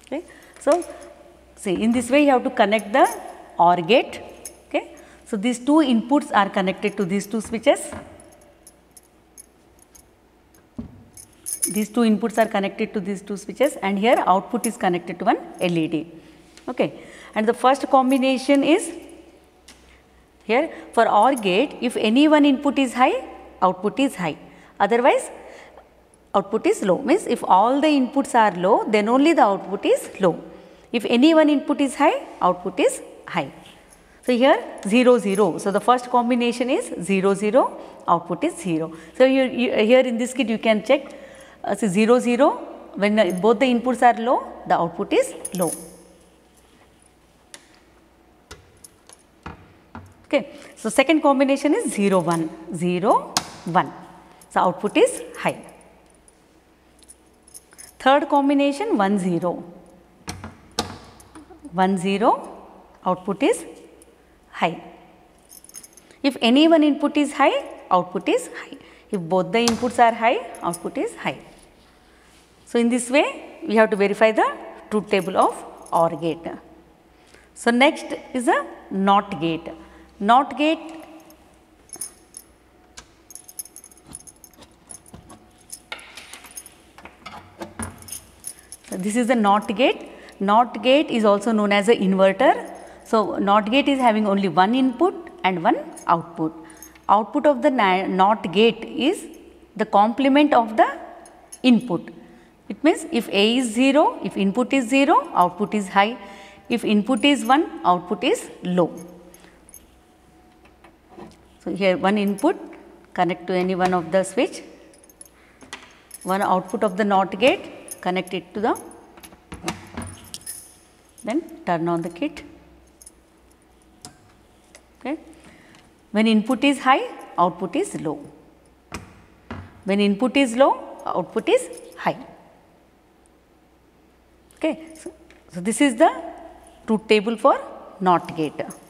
Okay. So, see, in this way you have to connect the OR gate. Okay. So, these two inputs are connected to these two switches. These two inputs are connected to these two switches, and here output is connected to one LED. Okay. And the first combination is here for OR gate, if any one input is high, output is high, otherwise output is low. Means if all the inputs are low, then only the output is low. If any one input is high, output is high. So, here 0 0. So, the first combination is 0 0, output is 0. So, here in this kit you can check so 0 0, when both the inputs are low, the output is low. Okay. So, second combination is 0 1 0 1. So, output is high. Third combination 1 0 1 0, output is high. If any one input is high, output is high. If both the inputs are high, output is high. So, in this way we have to verify the truth table of OR gate. So, next is a NOT gate. NOT gate, so this is the NOT gate. NOT gate is also known as an inverter. So, NOT gate is having only one input and one output. Output of the NOT gate is the complement of the input. It means if A is 0, if input is 0, output is high. If input is 1, output is low. So, here one input connect to any one of the switch, one output of the NOT gate connect it to the, then turn on the kit. Okay. When input is high, output is low. When input is low, output is high. Okay. So, this is the truth table for NOT gate.